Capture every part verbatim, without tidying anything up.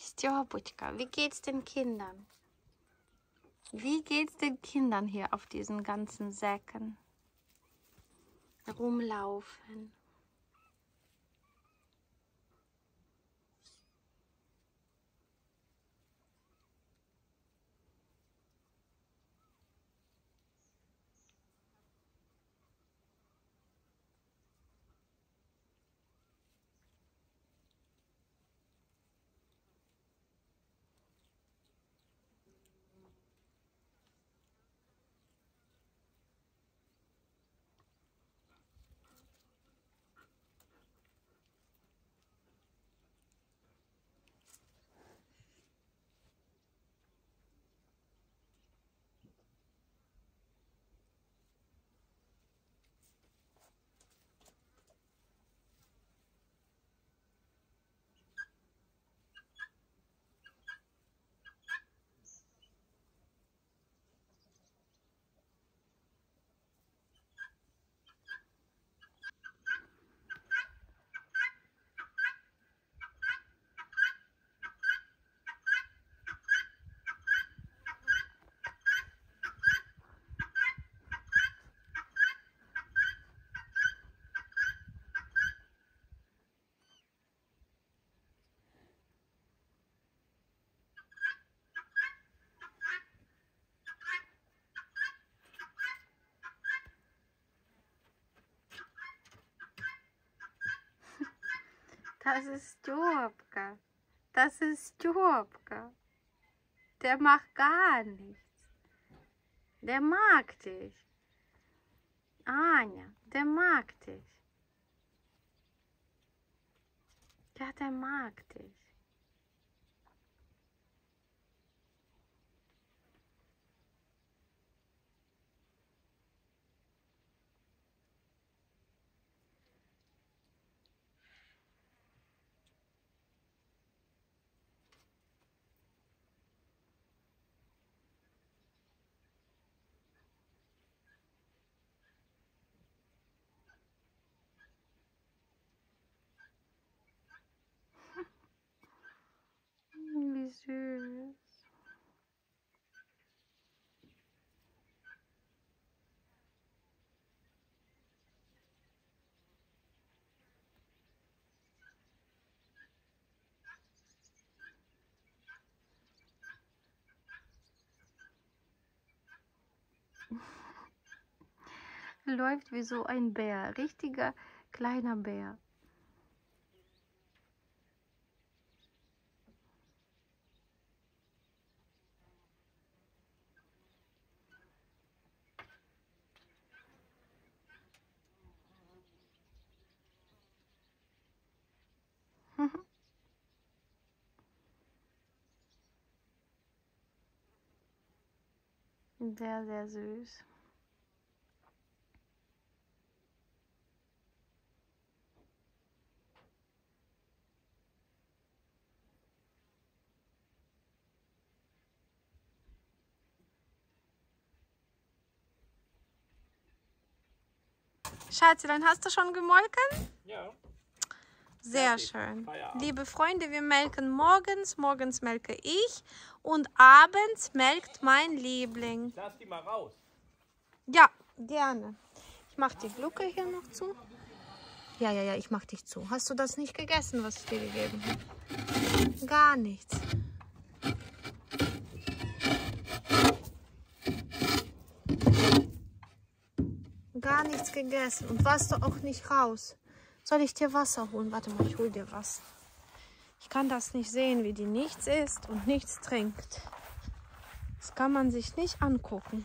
Stjoputschka, wie geht's den Kindern? Wie geht's den Kindern hier auf diesen ganzen Säcken? Rumlaufen. Das ist Stjopka. Das ist Stjopka. Der macht gar nichts. Der mag dich. Anja, der mag dich. Ja, der mag dich. Wie süß. Läuft wie so ein Bär, richtiger kleiner Bär. Sehr, sehr süß. Schatzlein, hast du schon gemolken? Ja. Sehr Fertig. schön. Feierabend. Liebe Freunde, wir melken morgens. Morgens melke ich und abends melkt mein Liebling. Lass die mal raus. Ja, gerne. Ich mache die Glucke hier noch zu. Ja, ja, ja, ich mache dich zu. Hast du das nicht gegessen, was ich dir gegeben habe? Gar nichts. Gar nichts gegessen und warst du auch nicht raus. Soll ich dir Wasser holen? Warte mal, ich hol dir was. Ich kann das nicht sehen, wie die nichts isst und nichts trinkt. Das kann man sich nicht angucken.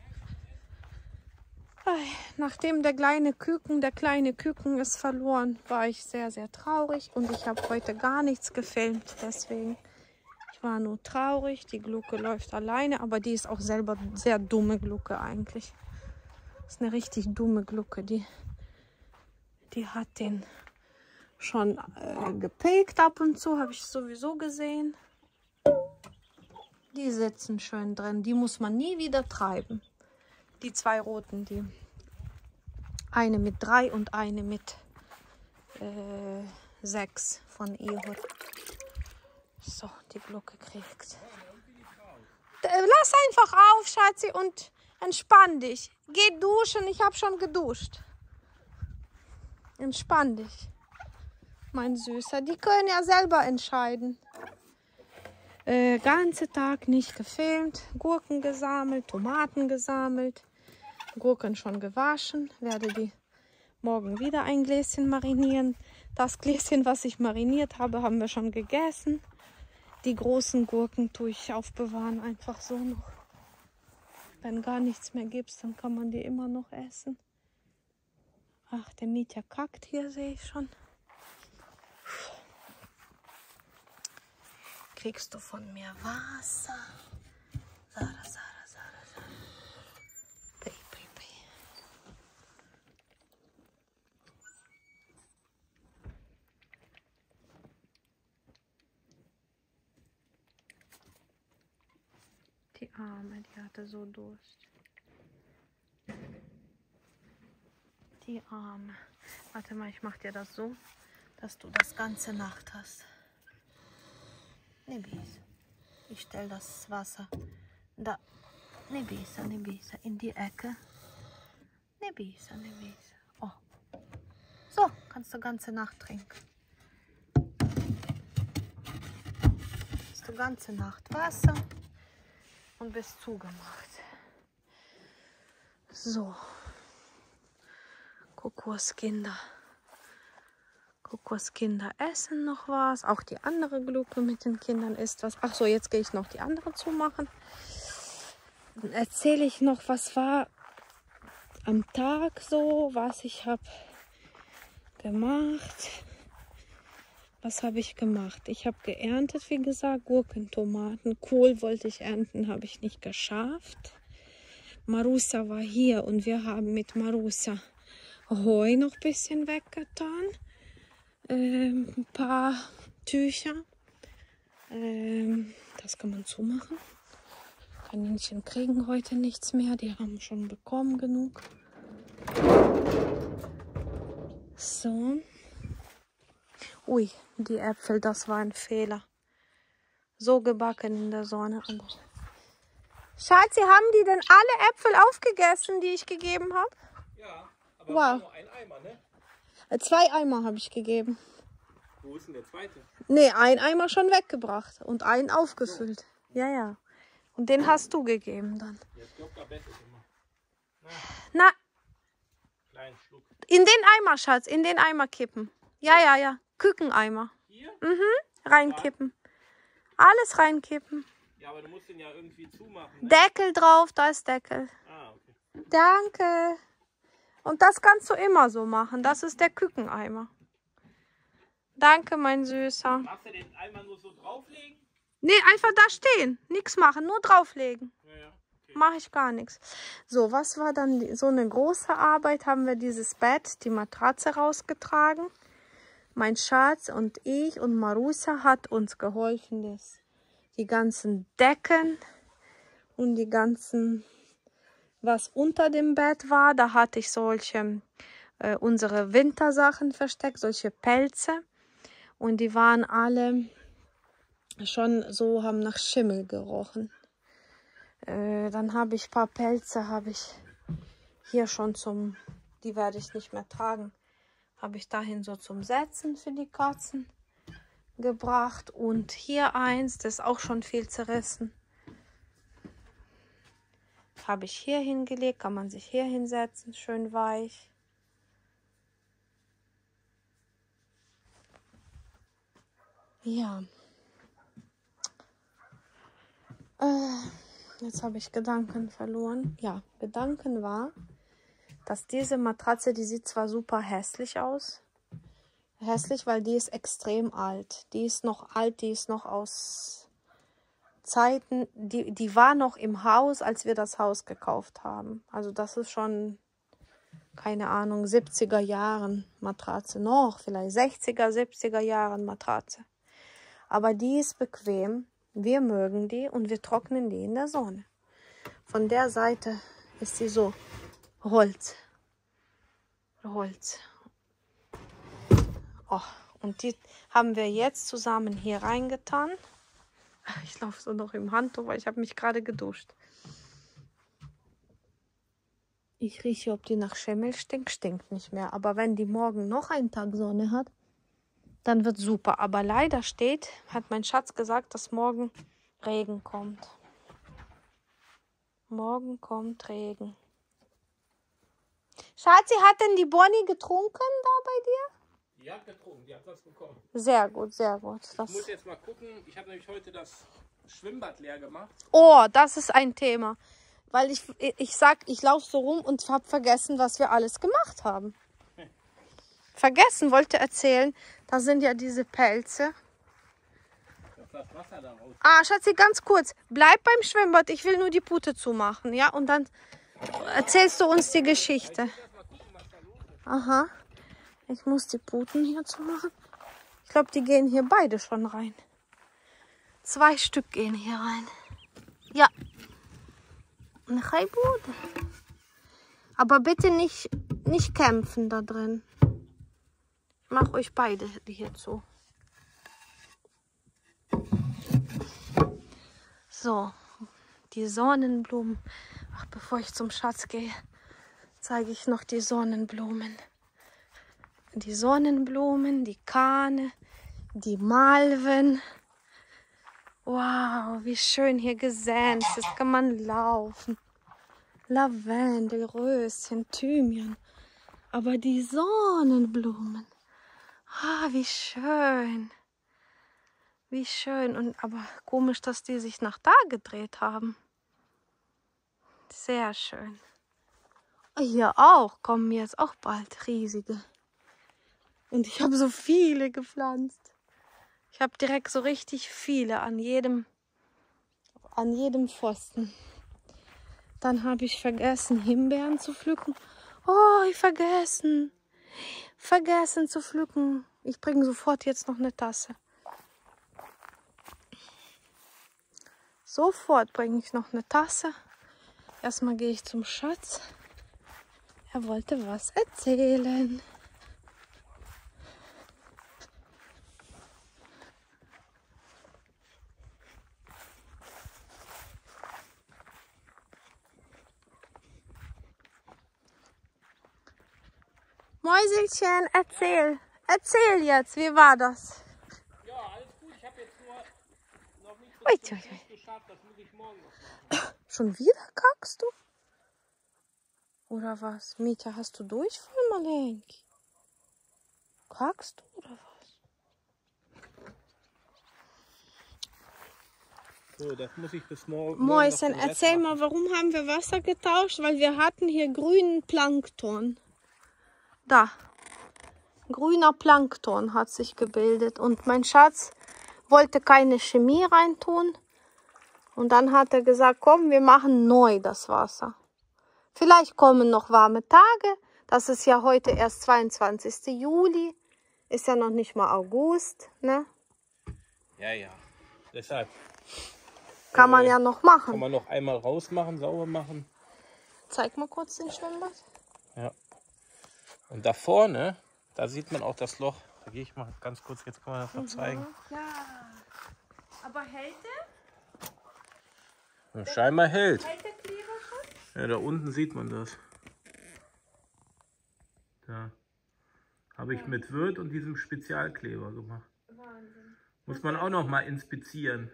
Nachdem der kleine Küken, der kleine Küken ist verloren, war ich sehr, sehr traurig und ich habe heute gar nichts gefilmt. Deswegen, ich war nur traurig. Die Glucke läuft alleine, aber die ist auch selber sehr dumme Glucke eigentlich. Das ist eine richtig dumme Glucke. Die, die hat den schon äh, gepilkt ab und zu, habe ich sowieso gesehen. Die sitzen schön drin. Die muss man nie wieder treiben. Die zwei roten, die eine mit drei und eine mit äh, sechs von Ihor. So, die Glucke kriegt. Lass einfach auf, Schatzi, und entspann dich. Geh duschen, ich habe schon geduscht. Entspann dich, mein Süßer. Die können ja selber entscheiden. Äh, ganze Tag nicht gefilmt, Gurken gesammelt, Tomaten gesammelt, Gurken schon gewaschen. Werde die morgen wieder ein Gläschen marinieren. Das Gläschen, was ich mariniert habe, haben wir schon gegessen. Die großen Gurken tue ich aufbewahren, einfach so noch. Wenn gar nichts mehr gibt, dann kann man die immer noch essen. Ach, der Mietja kackt hier, sehe ich schon. Kriegst du von mir Wasser? Sarah, Sarah, Sarah, Sarah. Pei, pei, pei. Die Arme, die hatte so Durst. Die Arme. Warte mal, ich mach dir das so, dass du das ganze Nacht hast. Ne Bisa. Ich stelle das Wasser da. Ne Bisa, ne Bisa. In die Ecke. Ne Bisa, ne Bisa. Oh. So, kannst du ganze Nacht trinken. Hast du ganze Nacht Wasser und bist zugemacht. So. Kokoskinder. Kokoskinder essen noch was. Auch die andere Glucke mit den Kindern isst was. Ach so, jetzt gehe ich noch die andere zumachen. Dann erzähle ich noch, was war am Tag so, was ich habe gemacht. Was habe ich gemacht? Ich habe geerntet, wie gesagt, Gurken, Tomaten. Kohl wollte ich ernten, habe ich nicht geschafft. Marussa war hier und wir haben mit Marussa Heu noch ein bisschen weggetan. Ähm, ein paar Tücher. Ähm, das kann man zumachen. Kaninchen kriegen heute nichts mehr. Die haben schon bekommen genug. So. Ui, die Äpfel, das war ein Fehler. So gebacken in der Sonne. Aber Schatzi, haben die denn alle Äpfel aufgegessen, die ich gegeben habe? Ja, aber wow. Nur ein Eimer, ne? Zwei Eimer habe ich gegeben. Wo ist denn der zweite? Ne, ein Eimer schon weggebracht und einen aufgefüllt. So. Ja, ja. Und den hast du gegeben dann. Jetzt glaubt er Bett ist immer. Na. Kleinen Schluck. In den Eimer, Schatz, in den Eimer kippen. Ja, ja, ja. Kükeneimer. Hier? Mhm. Reinkippen. Alles reinkippen. Ja, aber du musst den ja irgendwie zumachen. Ne? Deckel drauf, da ist Deckel. Ah, okay. Danke. Und das kannst du immer so machen. Das ist der Kükeneimer. Danke, mein Süßer. Machst du den Eimer nur so drauflegen? Nee, einfach da stehen. Nichts machen, nur drauflegen. Ja, ja. Okay. Mache ich gar nichts. So, was war dann die, so eine große Arbeit? Haben wir dieses Bett, die Matratze rausgetragen. Mein Schatz und ich und Marussa hat uns geholfen, das, die ganzen Decken und die ganzen, was unter dem Bett war. Da hatte ich solche, äh, unsere Wintersachen versteckt, solche Pelze. Und die waren alle schon so, haben nach Schimmel gerochen. Äh, dann habe ich ein paar Pelze, habe ich hier schon zum, die werde ich nicht mehr tragen, habe ich dahin so zum Setzen für die Katzen gebracht. Und hier eins, das ist auch schon viel zerrissen. Habe ich hier hingelegt, kann man sich hier hinsetzen, schön weich. Ja. Äh, jetzt habe ich Gedanken verloren. Ja, Gedanken war, dass diese Matratze, die sieht zwar super hässlich aus. Hässlich, weil die ist extrem alt. Die ist noch alt, die ist noch aus Zeiten, die, die war noch im Haus, als wir das Haus gekauft haben. Also das ist schon, keine Ahnung, siebziger Jahren Matratze. Noch vielleicht sechziger, siebziger Jahren Matratze. Aber die ist bequem. Wir mögen die und wir trocknen die in der Sonne. Von der Seite ist sie so Holz. Holz. Oh, und die haben wir jetzt zusammen hier reingetan. Ich laufe so noch im Handtuch, weil ich habe mich gerade geduscht. Ich rieche, ob die nach Schimmel stinkt. Stinkt nicht mehr. Aber wenn die morgen noch einen Tag Sonne hat, dann wird super. Aber leider steht, hat mein Schatz gesagt, dass morgen Regen kommt. Morgen kommt Regen. Schatzi, hat denn die Bonnie getrunken da bei dir? Die hat getrunken, die hat was bekommen. Sehr gut, sehr gut. Das Ich muss jetzt mal gucken, ich habe nämlich heute das Schwimmbad leer gemacht. Oh, das ist ein Thema. Weil ich, ich sag, ich laufe so rum und habe vergessen, was wir alles gemacht haben. Vergessen, wollte erzählen, da sind ja diese Pelze. Das Wasser da raus. Ah, Schatzi, ganz kurz. Bleib beim Schwimmbad, ich will nur die Pute zumachen, ja? Und dann erzählst du uns die Geschichte. Aha. Ich muss die Puten hier zumachen. Ich glaube, die gehen hier beide schon rein. Zwei Stück gehen hier rein. Ja. Aber bitte nicht, nicht kämpfen da drin. Ich mache euch beide hier zu. So, die Sonnenblumen. Ach, bevor ich zum Schatz gehe, zeige ich noch die Sonnenblumen. Die Sonnenblumen, die Kahne, die Malven. Wow, wie schön hier gesät ist. Jetzt kann man laufen. Lavendel, Röschen, Thymian. Aber die Sonnenblumen. Ah, wie schön. Wie schön. Und aber komisch, dass die sich nach da gedreht haben. Sehr schön. Hier auch kommen jetzt auch bald riesige. Und ich habe so viele gepflanzt. Ich habe direkt so richtig viele an jedem, an jedem Pfosten. Dann habe ich vergessen, Himbeeren zu pflücken. Oh, ich vergessen. Vergessen zu pflücken. Ich bringe sofort jetzt noch eine Tasse. Sofort bringe ich noch eine Tasse. Erstmal gehe ich zum Schatz. Er wollte was erzählen. Mäuselchen, erzähl. Erzähl jetzt, wie war das? Ja, alles gut. Ich habe jetzt nur noch nicht so Ui, viel ui, ui. geschafft. Das muss ich morgen noch machen. Schon wieder kackst du? Oder was? Mietja, hast du Durchfall, Malenki? Kackst du oder was? So, das muss ich bis morgen. Mäuschen, morgen noch erzähl mal, warum haben wir Wasser getauscht? Weil wir hatten hier grünen Plankton. Da. Grüner Plankton hat sich gebildet. Und mein Schatz wollte keine Chemie reintun. Und dann hat er gesagt, komm, wir machen neu das Wasser. Vielleicht kommen noch warme Tage. Das ist ja heute erst zweiundzwanzigster Juli. Ist ja noch nicht mal August, ne? Ja, ja. Deshalb. Kann man äh, ja noch machen. Kann man noch einmal rausmachen, sauber machen. Zeig mal kurz den Schwimmbad. Ja. Und da vorne, da sieht man auch das Loch. Da gehe ich mal ganz kurz, jetzt kann man das noch zeigen. Ja. Aber hält der? Ja, scheinbar hält. Hält der Kleber schon? Ja, da unten sieht man das. Da habe ich mit Wirt und diesem Spezialkleber gemacht. Wahnsinn. Muss man auch noch mal inspizieren.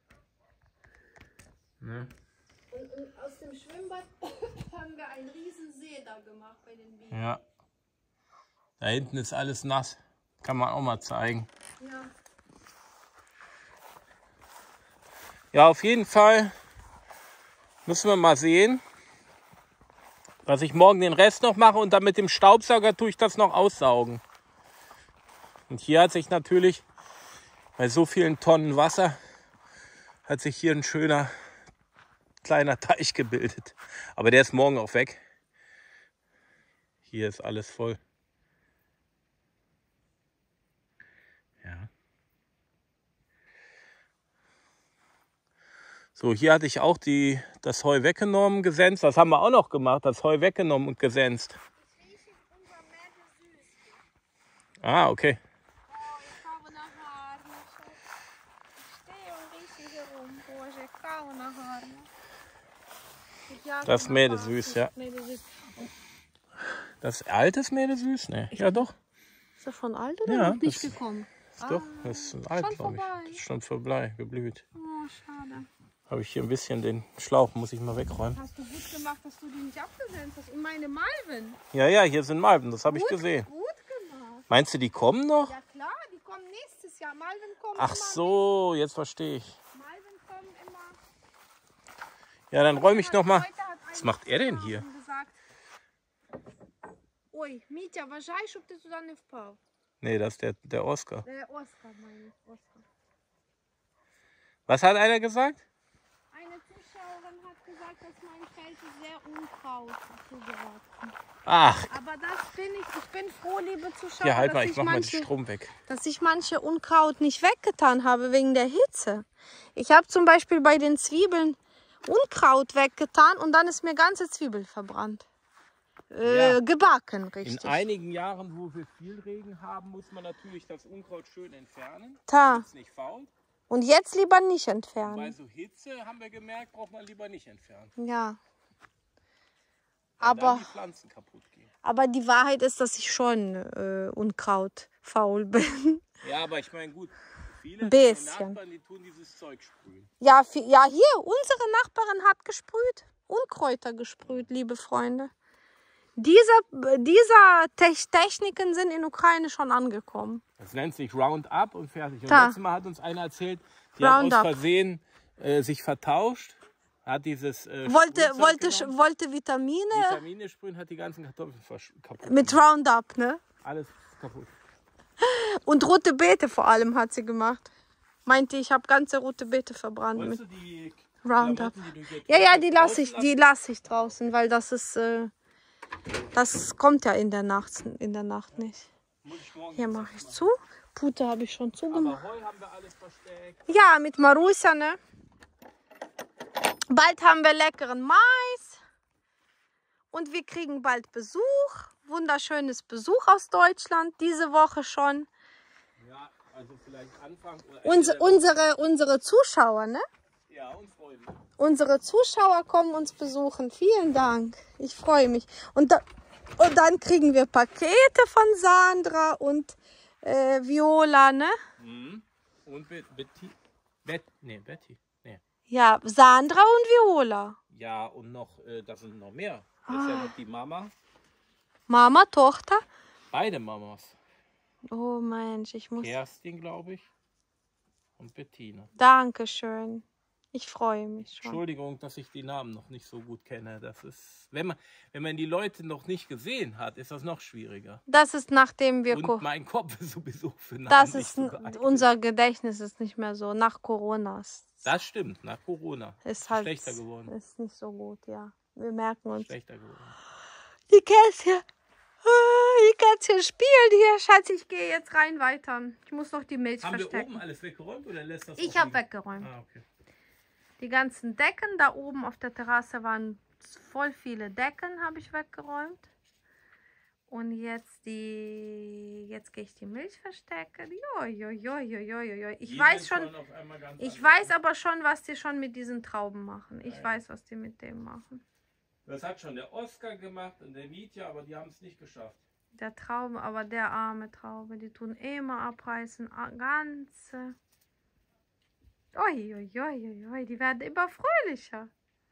Ne? Und, und aus dem Schwimmbad haben wir einen riesen See da gemacht bei den Bienen. Ja. Da hinten ist alles nass. Kann man auch mal zeigen. Ja. Ja, auf jeden Fall müssen wir mal sehen, dass ich morgen den Rest noch mache und dann mit dem Staubsauger tue ich das noch aussaugen. Und hier hat sich natürlich bei so vielen Tonnen Wasser hat sich hier ein schöner kleiner Teich gebildet. Aber der ist morgen auch weg. Hier ist alles voll. Ja. So, hier hatte ich auch die, das Heu weggenommen, gesenzt. Das haben wir auch noch gemacht, das Heu weggenommen und gesenzt. Ah, okay. Oh, ich habe nach Haaren. Ich stehe und rieche hier auch nachher. Ne? Ja, Das Mädesüß, ja. Mädesüß. Das altes Mädesüß? Ne, ja doch. Ist das schon alt oder Ja, noch nicht das- gekommen? Ist doch, das ist alt, schon glaube ich. vorbei. Das ist schon vorbei, geblüht. Oh, schade. Habe ich hier ein bisschen den Schlauch, muss ich mal wegräumen. Hast du gut gemacht, dass du die nicht abgesenzt hast. Und meine Malven. Ja, ja, hier sind Malven, das habe ich Gut, gesehen. Gut gemacht. Meinst du, die kommen noch? Ja klar, die kommen nächstes Jahr. Malven kommen Ach immer. so, jetzt verstehe ich. Malven kommen immer. Ja, dann räume ich noch mal. Heute hat Was ein macht er denn hier? Gesagt, ой, Митя, вважай, щоб ти туди не впав. Nee, das ist der, der Oscar. Äh, Oskar meine ich, Oskar. Was hat einer gesagt? Eine Zuschauerin hat gesagt, dass mein Feld sehr Unkraut zugewachsen. Ach, Aber das bin ich, ich bin froh, liebe Zuschauer, hier, halt dass, mal, ich ich mach mal den manche, Strom weg. dass ich manche Unkraut nicht weggetan habe wegen der Hitze. Ich habe zum Beispiel bei den Zwiebeln Unkraut weggetan und dann ist mir ganze Zwiebel verbrannt. Äh, Ja. Gebacken, In richtig. einigen Jahren, wo wir viel Regen haben, muss man natürlich das Unkraut schön entfernen, Ta. damit es nicht fault. Und jetzt lieber nicht Bei entfernen. so Hitze, haben wir gemerkt, braucht man lieber nicht entfernen. Ja. Weil Aber, dann die Pflanzen kaputt gehen. aber die Wahrheit ist, dass ich schon äh, Unkraut faul bin. Ja, aber ich meine, gut, viele Bisschen. Nachbarn, die tun dieses Zeug sprühen. Ja, vi- ja, hier, unsere Nachbarin hat gesprüht. Unkräuter gesprüht, liebe Freunde. Dieser, dieser Tech Techniken sind in Ukraine schon angekommen. Das nennt sich Roundup und fertig. Und Ta. letztes Mal hat uns einer erzählt, die hat Roundup. aus Versehen äh, sich vertauscht, hat dieses äh, Wollte, Sprühzeug wollte, genommen, wollte Vitamine Vitamine sprühen, hat die ganzen Kartoffeln versch- kaputt. mit Roundup, ne? Alles kaputt. Und rote Beete vor allem hat sie gemacht. Meinte, ich habe ganze rote Beete verbrannt Wolltest mit du die Roundup. Klamotten, die du hier Ja, ja, trägst, die lasse ich, draußen die lasse ich draußen, weil das ist, äh, das kommt ja in der Nacht, in der Nacht nicht. lassen? Muss ich morgen Hier jetzt mache ich machen. zu. Pute habe ich schon zugemacht. Aber Heu haben wir alles versteckt. Ja, mit Marussia, ne? Bald haben wir leckeren Mais. Und wir kriegen bald Besuch. Wunderschönes Besuch aus Deutschland. Diese Woche schon. Ja, also vielleicht Anfang oder Uns, Ende der unsere, unsere Zuschauer, ne? Woche. Ja, und Freunde. Unsere Zuschauer kommen uns besuchen. Vielen Dank. Ich freue mich. Und, da, und dann kriegen wir Pakete von Sandra und äh, Viola, ne? Mhm. Und Be- Betty. Bet nee, Betty. Nee. Ja, Sandra und Viola. Ja, und noch, äh, da sind noch mehr. Das ist ja noch die Mama. Mama, Tochter. Beide Mamas. Oh Mensch, ich muss... Kerstin, glaube ich. Und Bettina. Dankeschön. Ich freue mich schon. Entschuldigung, dass ich die Namen noch nicht so gut kenne. Das ist, wenn man, wenn man die Leute noch nicht gesehen hat, ist das noch schwieriger. Das ist nachdem wir... Ko- Und mein Kopf ist sowieso für Namen das nicht ist so n- geeignet. unser Gedächtnis ist nicht mehr so. Nach Corona ist, Das stimmt, nach Corona. ist halt schlechter geworden. ist nicht so gut, ja. Wir merken uns. Schlechter geworden. Die Kätzchen. Ah, Die Kätzchen spielen hier. Schatz, ich gehe jetzt rein weiter. Ich muss noch die Milch Haben wir verstecken. oben alles weggeräumt oder lässt das Ich auch habe liegen? weggeräumt. Ah, okay. Die ganzen Decken da oben auf der Terrasse waren voll viele Decken, habe ich weggeräumt. Und jetzt die, jetzt gehe ich die Milch verstecken. Jo, jo, jo, jo, jo, jo, jo. Ich Die weiß sind schon, auf einmal ganz ich anders. weiß aber schon, was die schon mit diesen Trauben machen. Ich Ja, ja. weiß, was die mit dem machen. Das hat schon der Oscar gemacht und der Mietja, aber die haben es nicht geschafft. Der Trauben, aber der arme Traube, die tun immer abreißen, a- ganze. Ui, ui, ui, ui, ui, die werden immer fröhlicher.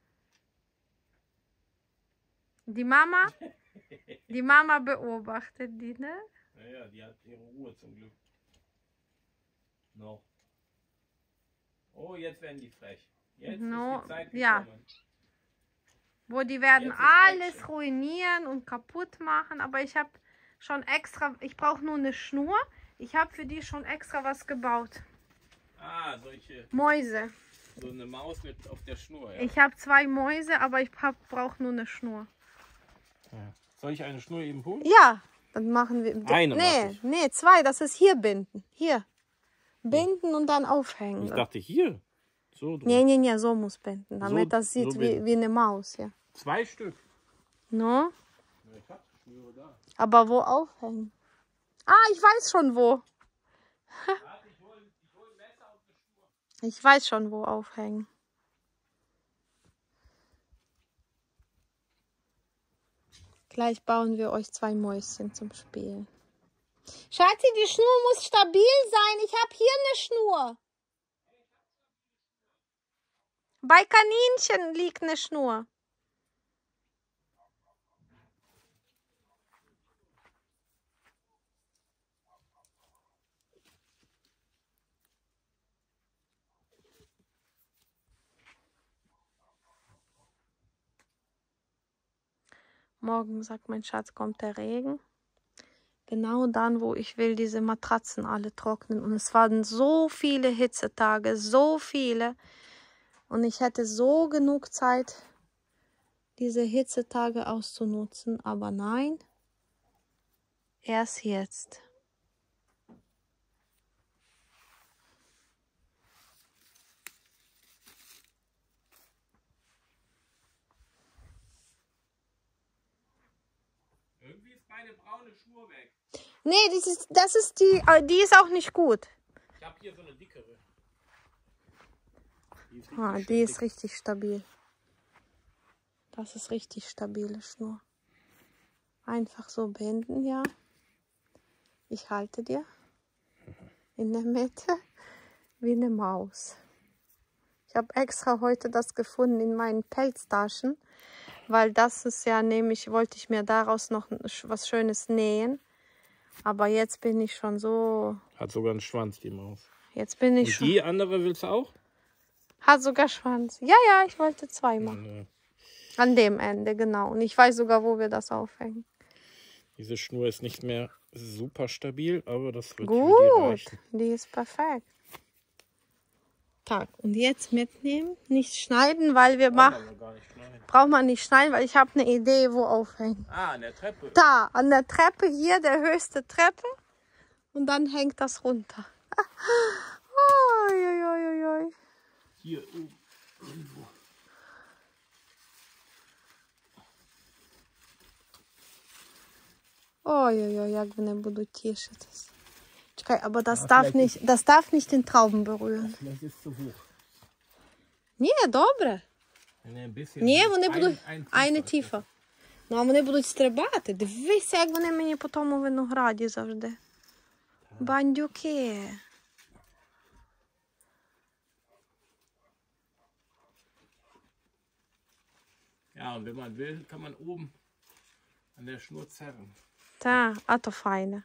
Die Mama, die Mama beobachtet die, ne? Naja, die hat ihre Ruhe zum Glück. Noch. Oh, jetzt werden die frech. Jetzt No, ist die Zeit ja. gekommen. Wo die werden Jetzt ist alles Action. ruinieren und kaputt machen. Aber ich habe schon extra, ich brauche nur eine Schnur. Ich habe für die schon extra was gebaut. Ah, solche, Mäuse. so eine Maus mit auf der Schnur, ja. Ich habe zwei Mäuse, aber ich brauche nur eine Schnur. ja. Soll ich eine Schnur eben holen? Ja, dann machen wir. Eine mach nee, ich. nee, zwei. Das ist hier binden. Hier. Binden und dann aufhängen. Ich dachte hier. So, drum. Nee, nee, nee, so muss binden, damit So- das sieht so wie, binden. wie eine Maus, ja. Zwei Stück. No? Ja, ich hab Schnüre da. Aber wo aufhängen? Ah, ich weiß schon wo. Warte, ich hol, ich hol ein Messer und eine Schnur. Ich weiß schon wo aufhängen. Gleich bauen wir euch zwei Mäuschen zum Spielen. Schatzi, die Schnur muss stabil sein. Ich habe hier eine Schnur. Bei Kaninchen liegt eine Schnur. Morgen, sagt mein Schatz, kommt der Regen. Genau dann, wo ich will, diese Matratzen alle trocknen. Und es waren so viele Hitzetage, so viele. Und ich hätte so genug Zeit, diese Hitzetage auszunutzen. Aber nein, erst jetzt. Irgendwie ist meine braune Schnur weg. Nee, das ist, das ist die, die ist auch nicht gut. Ich habe hier so eine dickere. Die ist richtig, Ah, schön die ist dick. richtig stabil. Das ist richtig stabile Schnur. Einfach so binden, ja. Ich halte dir in der Mitte wie eine Maus. Ich habe extra heute das gefunden in meinen Pelztaschen, weil das ist ja nämlich, wollte ich mir daraus noch was Schönes nähen. Aber jetzt bin ich schon so... Hat sogar einen Schwanz, die Maus. Jetzt bin ich Und schon... die andere willst du auch? Hat sogar Schwanz. Ja, ja, ich wollte zwei machen. Nee. An dem Ende, genau. Und ich weiß sogar, wo wir das aufhängen. Diese Schnur ist nicht mehr super stabil, aber das wird für die Gut, reichen. die ist perfekt. Tag. Und jetzt mitnehmen, nicht schneiden, weil wir machen... Aber gar nicht schneiden. Braucht man nicht schneiden, weil ich habe eine Idee, wo aufhängen. Ah, an der Treppe. Da, an der Treppe hier, der höchste Treppe. Und dann hängt das runter. Oi, oi, oi, oi. Hier oben irgendwo. Ой-ой-ой, як вони будуть тішитись. Чекай, aber das Ja, darf vielleicht nicht, das darf nicht den Trauben berühren. Vielleicht ist es zu hoch. Ні, добре. Nee, ein bisschen. Ні, вони Ein- будуть ein айне tiefer. тіфа. Ну, а вони будуть стрибати. Дивися, як вони мені по тому винограді завжди. Бандюки. Ja, und wenn man will, kann man oben an der Schnur zerren. Та, а то файне.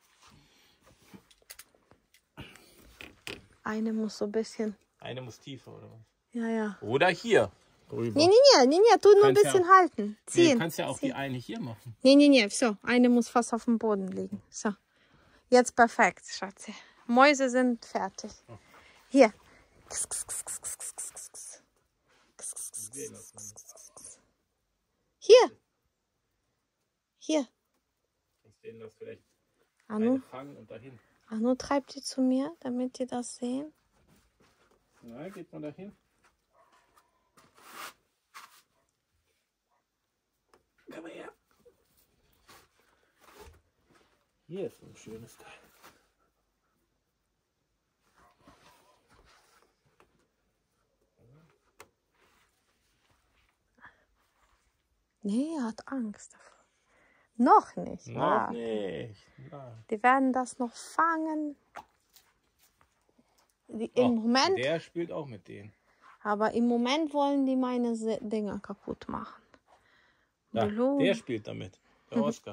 Eine muss so ein bisschen... Eine muss tiefer, oder was? Ja, ja. Oder hier rüber. Nee, nee, nee, nee, nee, tu nur ein Kannst ja bisschen auch- halten. Nee, du Ziehen. kannst ja auch die eine hier machen. Nee, nee, nee, все. Eine muss fast auf dem Boden liegen. So. Jetzt perfekt, Schatzi. Mäuse sind fertig. Hier. Hier. Hier. Kannst denen das vielleicht Anu, eine fangen und dahin. Anu treibt die zu mir, damit die das sehen. Na, geht man dahin? Komm mal her. Hier ist ein schönes Teil. Nee, er hat Angst davor. Noch nicht. Noch warte. nicht. Nein. Die werden das noch fangen. Die, Im Oh, Moment, der spielt auch mit denen. aber im Moment wollen die meine Se- Dinger kaputt machen. Ja, Blue. der spielt damit. Der Oscar.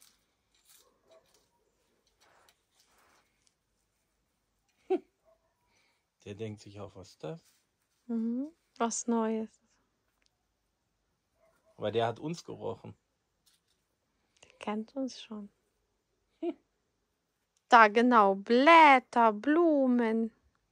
Der denkt sich auch, was ist das? Mhm. Was Neues. Aber der hat uns gerochen. Der kennt uns schon. Da genau, Blätter, Blumen.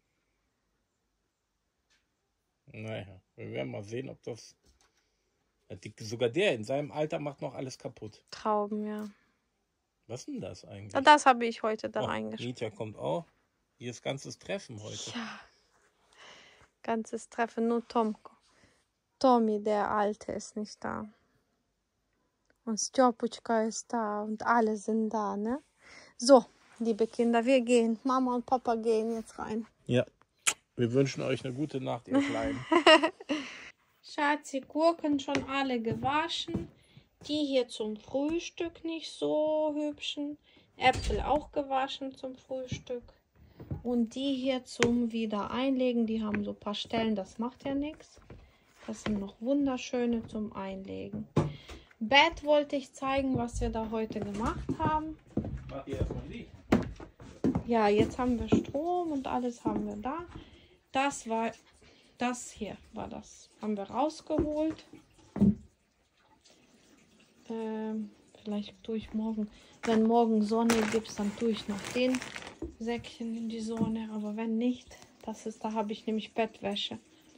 Naja, wir werden mal sehen, ob das... Sogar der in seinem Alter macht noch alles kaputt. Trauben, ja. Was ist denn das eigentlich? Ja, das habe ich heute da Oh, reingeschrieben. Mietja kommt auch. Hier ist ganzes Treffen heute. Ja. Ganzes Treffen, nur Tom. Tommy, der Alte, ist nicht da. Und Stjopuchka ist da und alle sind da, ne? So, liebe Kinder, wir gehen. Mama und Papa gehen jetzt rein. Ja, wir wünschen euch eine gute Nacht, ihr Kleinen. Schatz, die Gurken schon alle gewaschen. Die hier zum Frühstück nicht so hübschen. Äpfel auch gewaschen zum Frühstück. Und die hier zum wieder einlegen. Die haben so ein paar Stellen, das macht ja nichts. Das sind noch wunderschöne zum Einlegen. Bett wollte ich zeigen, was wir da heute gemacht haben. Macht ihr erstmal Licht? Ja, jetzt haben wir Strom und alles haben wir da. Das war, das hier war das. Haben wir rausgeholt. Ähm, vielleicht tue ich morgen, wenn morgen Sonne gibt, dann tue ich noch den Säckchen in die Sonne. Aber wenn nicht, das ist, da habe ich nämlich Bettwäsche.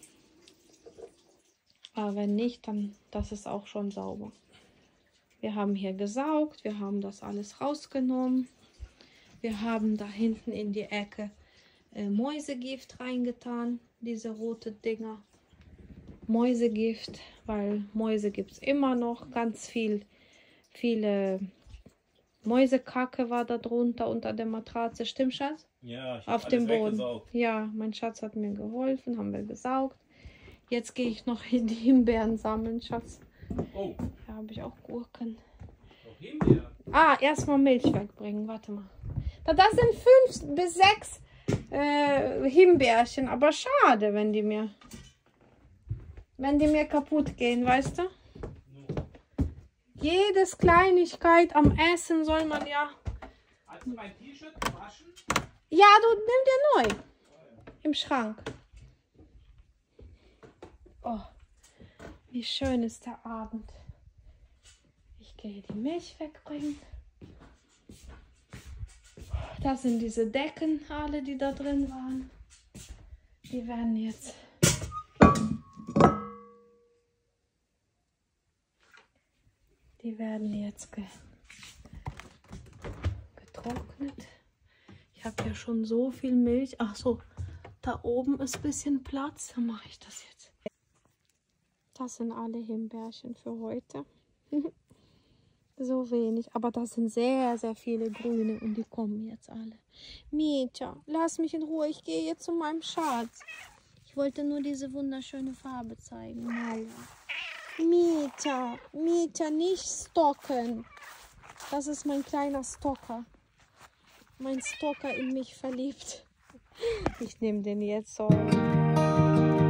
Aber wenn nicht, dann das ist auch schon sauber. Wir haben hier gesaugt, wir haben das alles rausgenommen. Wir haben da hinten in die Ecke äh, Mäusegift reingetan, diese rote Dinger. Mäusegift, weil Mäuse gibt es immer noch. Ganz viel, viele Mäusekacke war da drunter unter der Matratze. Stimmt, Schatz? Ja, ich Auf dem Boden. Ja, mein Schatz hat mir geholfen, haben wir gesaugt. Jetzt gehe ich noch in die Himbeeren sammeln, Schatz. Oh. Da habe ich auch Gurken. Noch Himbeeren? Ah, erstmal Milch wegbringen. Warte mal. Da, das sind fünf bis sechs äh, Himbeerchen. Aber schade, wenn die mir wenn die mir kaputt gehen, weißt du? No. Jedes Kleinigkeit am Essen soll man ja... Hast du mein T-Shirt gewaschen? Ja, du nimm dir neu. Im Schrank. Oh, wie schön ist der Abend. Ich gehe die Milch wegbringen. Das sind diese Decken, alle, die da drin waren. Die werden jetzt... Die werden jetzt ge getrocknet. Ich habe ja schon so viel Milch. Ach so, da oben ist ein bisschen Platz. Dann mache ich das jetzt. Das sind alle Himbeerchen für heute. So wenig, aber das sind sehr, sehr viele grüne und die kommen jetzt alle. Mieter, lass mich in Ruhe. Ich gehe jetzt zu meinem Schatz. Ich wollte nur diese wunderschöne Farbe zeigen. Naja. Mieter, Mieter, nicht stocken. Das ist mein kleiner Stocker. Mein Stocker in mich verliebt. Ich nehme den jetzt so.